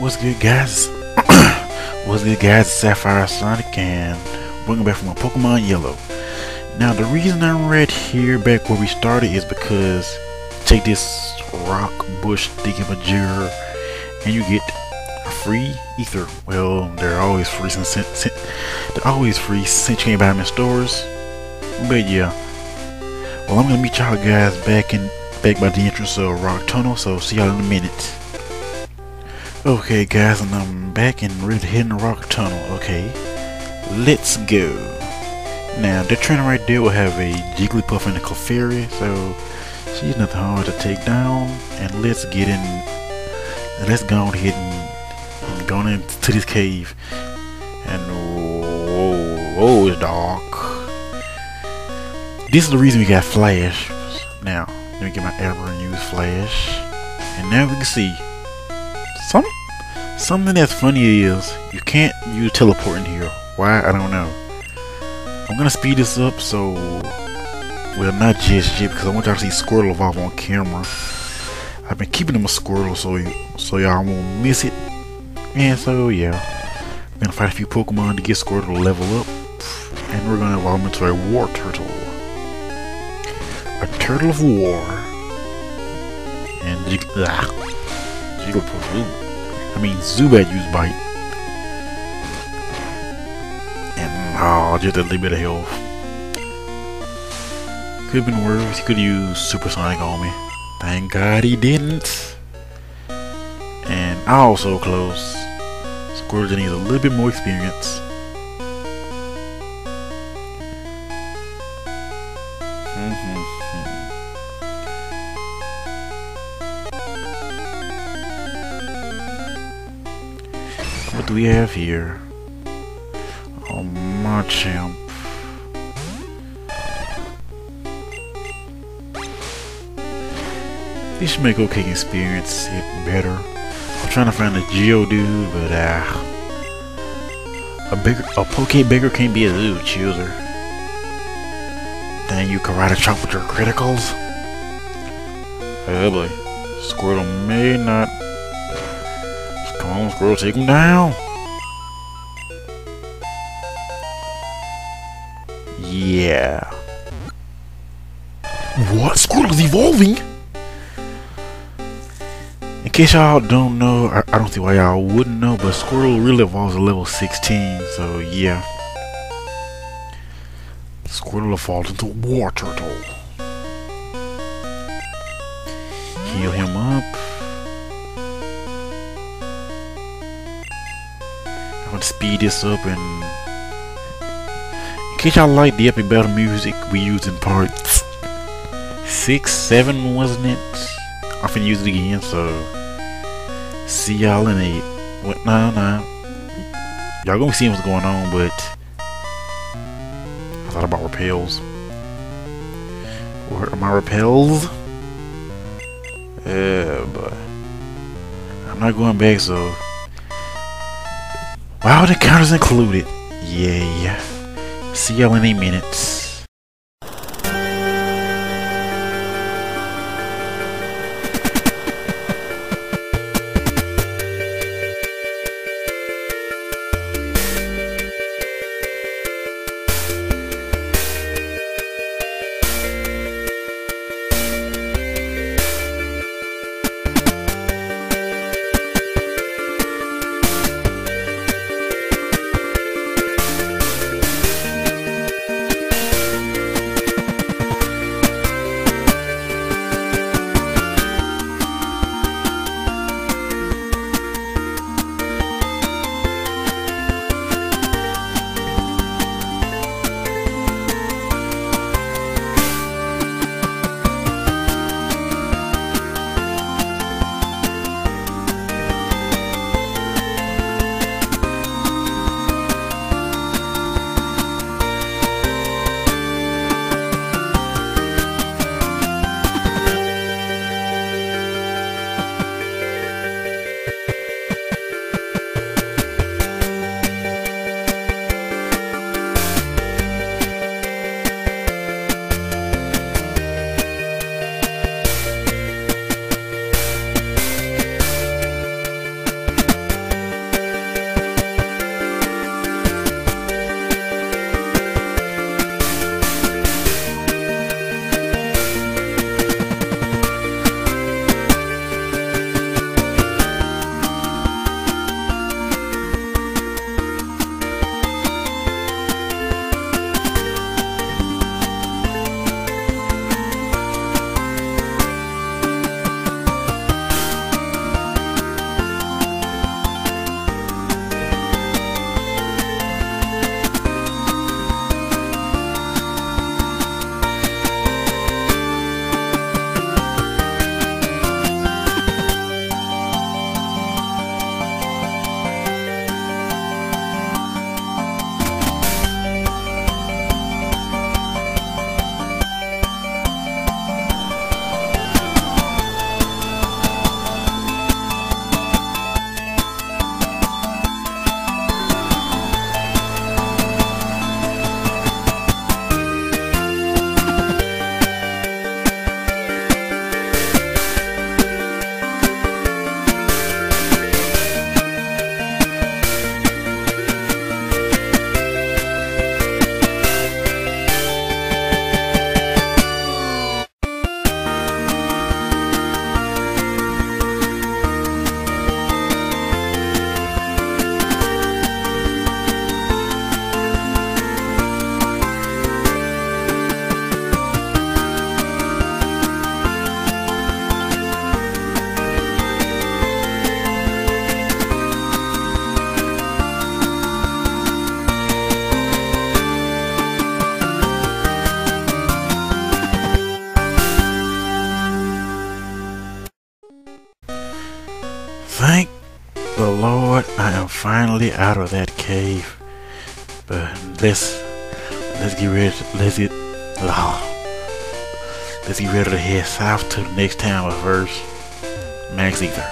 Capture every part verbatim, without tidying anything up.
What's good, guys? What's good, guys? Sapphire Sonic, and bringing back from my Pokemon Yellow. Now, the reason I'm right here, back where we started, is because take this rock bush thingamajigger, and you get a free ether. Well, they're always free since, since they're always free since you can't buy them in stores. But yeah, well, I'm gonna meet y'all guys back in back by the entrance of Rock Tunnel. So see y'all in a minute. Okay guys, and I'm back and ready to hit in the Rock Tunnel. Okay, let's go. Now that trainer right there will have a Jigglypuff and a Clefairy, so she's nothing hard to take down. And let's get in, let's go ahead and, and go into this cave. And whoa, whoa, it's dark. This is the reason we got Flash. Now let me get my arrow and use Flash, and now we can see some something that's funny is you can't use teleport in here. Why? I don't know. I'm gonna speed this up, so well, not just yet, because I want y'all to see Squirtle evolve on camera. I've been keeping him a Squirtle so so y'all won't miss it. And so yeah, we're gonna fight a few Pokemon to get Squirtle to level up, and we're gonna evolve him into a War Turtle, a Turtle of War, and Jig ah, Jigglypuff. I mean, Zubat used Bite. And oh, just a little bit of health. Could have been worse. He could have used Supersonic on me. Thank God he didn't. And also close. Squirtle needs a little bit more experience. Mm-hmm. What do we have here? Oh, Machamp. This should make okay experience it better. I'm trying to find a Geodude, but uh, a bigger, a Poke bigger can't be a zoo chooser. Dang, you Karate Chop with your criticals. Oh boy, Squirtle may not. Come on, Squirtle, take him down. Yeah. What? Squirtle's evolving? In case y'all don't know, I, I don't see why y'all wouldn't know, but Squirtle really evolves at level sixteen, so yeah. Squirtle evolves into a War Turtle. Heal him up. I'm gonna speed this up, and in case y'all like the epic battle music we used in parts six, seven, wasn't it? I'm finna use it again, so see y'all in eight. What? Nah, nah. Y'all gonna see what's going on, but I thought about repels. Where are my repels? Yeah, but I'm not going back, so. Wow, the counters included. Yay. See y'all in eight minutes. finally out of that cave. But let's let's get ready. To, let's get oh, let's get ready to head south to the next town. But first, Max Ether.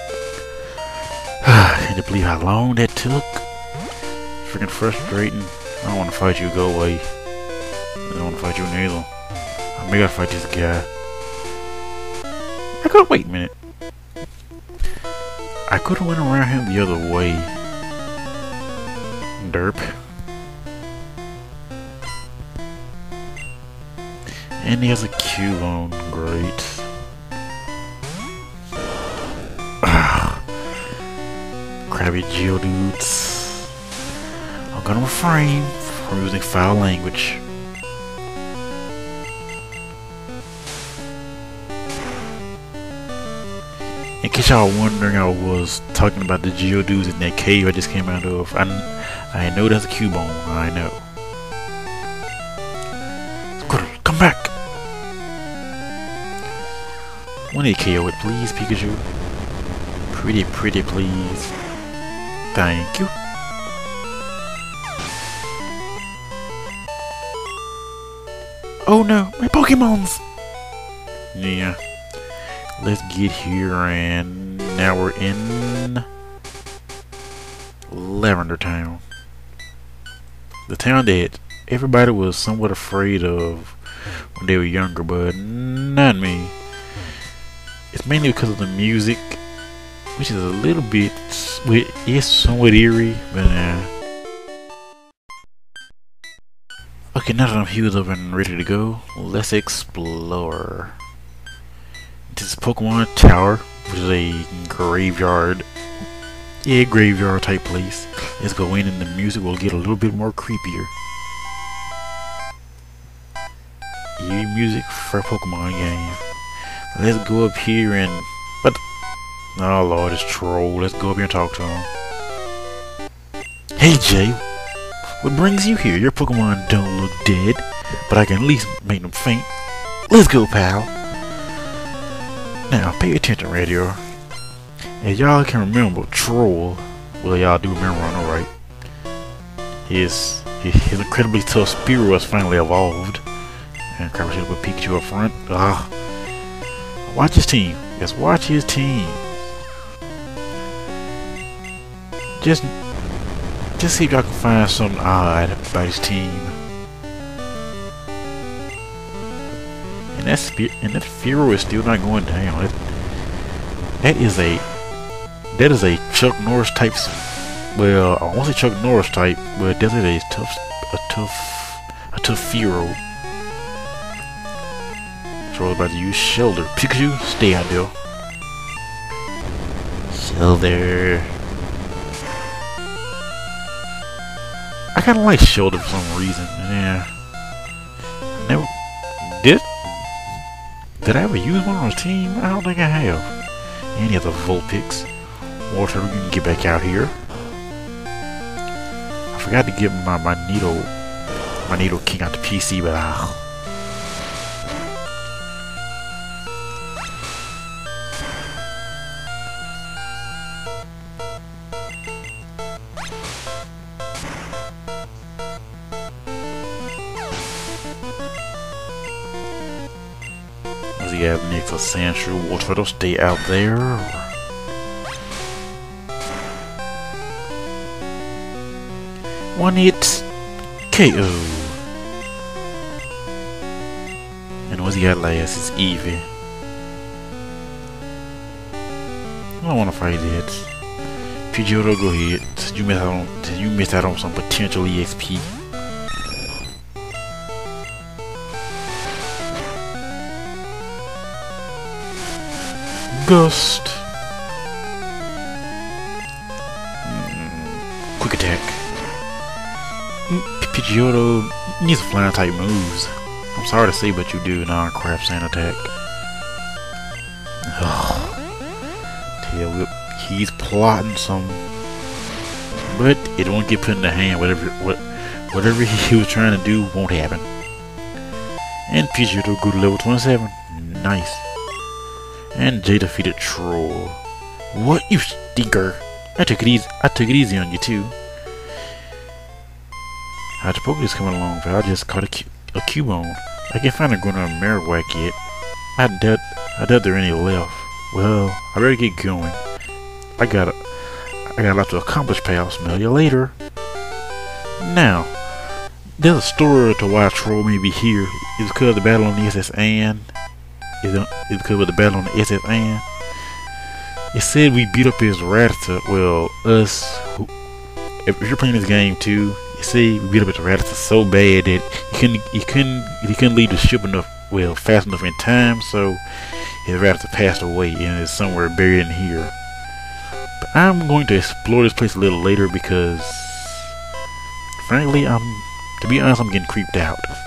Can you believe how long that took? Freaking frustrating. I don't want to fight you. Go away. I don't want to fight you neither. I may gotta fight this guy. I could wait a minute. I could have went around him the other way. Derp. And he has a Cubone. Great. Crabby Geodudes. I'm gonna refrain from using foul language. In case y'all wondering, I was talking about the Geodudes in that cave I just came out of. I, I know that's a Cubone. I know. Squirtle, come back! One A K O it, please, Pikachu. Pretty, pretty, please. Thank you. Oh no, my Pokemons! Yeah. Let's get here, and now we're in Lavender Town. The town that everybody was somewhat afraid of when they were younger, but not me. It's mainly because of the music, which is a little bit, it's somewhat eerie, but uh. Okay, now that I'm healed up and ready to go, let's explore. This is Pokemon Tower, which is a graveyard. Yeah, graveyard type place. Let's go in and the music will get a little bit more creepier. Eerie music for a Pokemon game. Let's go up here and... What? Oh lord, it's Troll. Let's go up here and talk to him. Hey Jay, what brings you here? Your Pokemon don't look dead, but I can at least make them faint. Let's go, pal. Now, pay attention, radio. As y'all can remember, Troll, well, y'all do remember, I know, right? His, his, his incredibly tough Spearow has finally evolved. And crap, I should have put Pikachu up front. Ah. Watch his team. Just watch his team. Just, just see if y'all can find something odd about his team. And that Spe and that Fearow is still not going down. That, that is a that is a Chuck Norris type. Well, I won't say Chuck Norris type, but that is a tough, a tough, a tough Fearow. So about to use Shelter. Pikachu, stay out there. Shelter. I kind of like Shelter for some reason. Yeah. Never did. Did I ever use one on his team? I don't think I have. And he has a Vulpix. Water, we can get back out here. I forgot to get my Magneto, Magneto King out the P C, but ah. What do you have next? A Sandshrew. Water, don't stay out there. One hit K O. And what's he got last? It's Eevee. I don't want to fight it. Pidgeotto, go ahead. You missed out on you missed out on some potential E X P. Ghost. Mm, quick attack. Pidgeotto needs flying type moves. I'm sorry to say, but you do. Nah, crap, sand attack. Ugh. Tail whip. He's plotting some, but it won't get put in the hand. Whatever, what, whatever he was trying to do won't happen. And Pidgeotto go to level twenty-seven. Nice. And Jay defeated Troll. What, you stinker? I took it easy. I took it easy on you too. How'd your Poké is coming along, Val? I just caught a, cu a Cubone. I can't find a going on a Marowak yet. I doubt, I doubt there are any left. Well, I better get going. I got a, I got a lot to accomplish, pal. Smell you later. Now, there's a story to why Troll may be here. It's because of the battle on the S S Anne. Is it, it's because of the battle on the S S Anne. It said we beat up his Rattata. Well, us. Who, if you're playing this game too, you see, we beat up his Rattata so bad that he couldn't, he couldn't, he couldn't leave the ship enough, well, fast enough in time. So his Rattata passed away and is somewhere buried in here. But I'm going to explore this place a little later because, frankly, I'm, to be honest, I'm getting creeped out.